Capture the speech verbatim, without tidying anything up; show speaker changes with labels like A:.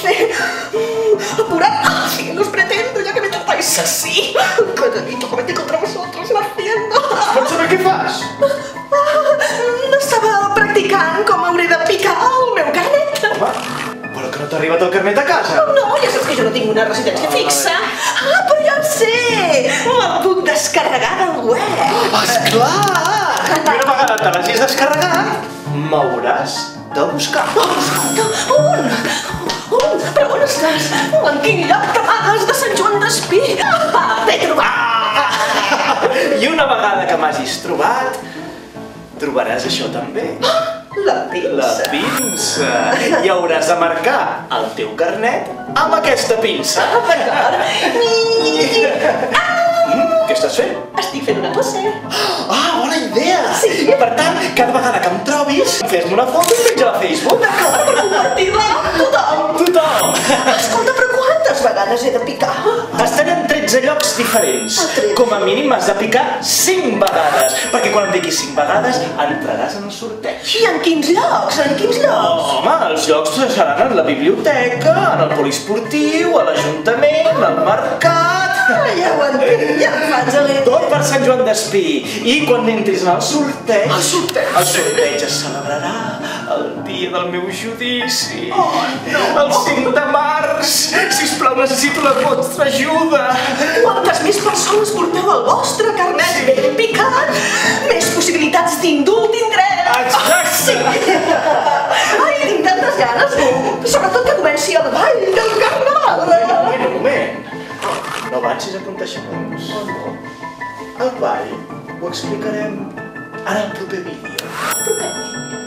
A: sé. Apurad, sí, los pretendo, ya que me tratáis así. Carnalito, comete contra vosotros, la hacienda.
B: Pots saber què fas?
A: Estava practicant com hauré de picar el meu carnet.
B: Home, però que no t'ha arribat el carnet a casa.
A: No, ja saps que jo no tinc una residència fixa. Ah, però ja ho sé! Me'l puc descarregar del web.
B: Esclar! I una vegada te l'hagis descarregat, m'hauràs de buscar.
A: Escolta, on? On? Però on estàs? En quin lloc t'amagues de Sant Joan d'Espí? Ah, t'he trobat!
B: I una vegada que m'hagis trobat, trobaràs això també.
A: La pinça.
B: La pinça. I hauràs de marcar el teu carnet amb aquesta pinça.
A: D'acord.
B: Què estàs fent?
A: Estic fent una pose.
B: Ah, bona idea!
A: Sí.
B: Per tant, cada vegada que em trobis, fes-me una foto i penja a Facebook.
A: D'acord, per compartir-la amb tothom.
B: Tothom!
A: Escolta, però quantes vegades he de picar?
B: Estan en tretze llocs diferents.
A: Ah, tretze.
B: Com a mínim has de picar cinc vegades, perquè quan em piquis cinc vegades entraràs en el sorteig.
A: I en quins llocs? En quins llocs?
B: Home, els llocs seran en la biblioteca, en el poliesportiu, a l'Ajuntament, al mercat...
A: Ah, ja ho entenc, ja em faig a l'idea.
B: Tot per Sant Joan d'Espí. I quan entris en el sorteig...
A: El sorteig?
B: El sorteig es celebrarà el dia del meu judici.
A: Oh, no.
B: El cinc de març. Sisplau, necessito la vostra ajuda.
A: Quantes més persones porteu el vostre carnet
B: Sí.
A: ben picat, més possibilitats d'indult tindrem.
B: Exacte.
A: Sí. Ai, tinc tantes ganes. Sobretot que comenci el ball del carnaval.
B: Un moment, un moment. No avancis a contaixements.
A: Oh, no.
B: El ball ho explicarem en el proper vídeo.
A: Proper.